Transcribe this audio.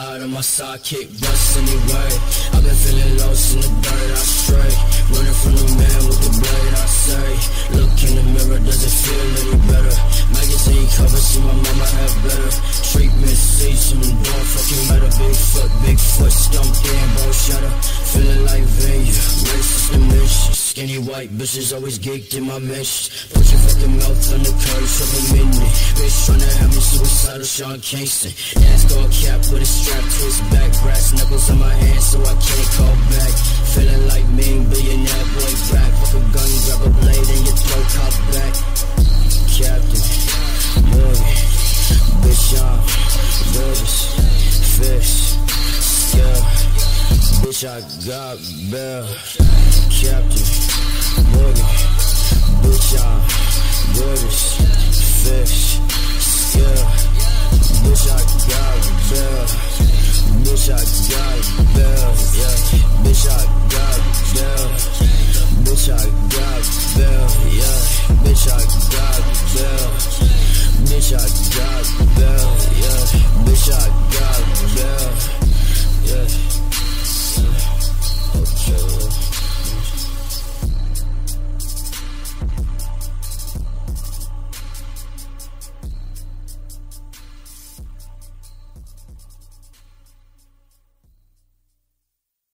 slide on my sidekick bus anyway. I've been feeling lost in the dirt, I stray, running from the man with the blade, I say. Look in the mirror, does it feel any better? Magazine cover, see my mama have better. Treatment, seizures, don't fucking matter. Bigfoot, stumped in, bone shatter. Feeling like venue, racist and vicious. Skinny white bitches always geeked in my mesh. Put your fucking mouth on the curve, shove a minute. Bitch tryna have me suicidal, Sean Kingston. NASCAR cap with a strap to his back. Brass knuckles on my hands so I can't call back. Feeling like mean billionaire boy back. Fuck a gun, grab a blade in your throat, cop back. Captain Morgan, bitch I'm gorgeous, fish, yeah. Bitch I got bail. Captain Morgan, bitch I'm gorgeous, fish, yeah. Bitch I got bail. Bitch I got bail, yeah. Bitch I got bail. Bitch I got bail, yeah. Bitch I got bail. Bitch I got bail, yeah. Bitch I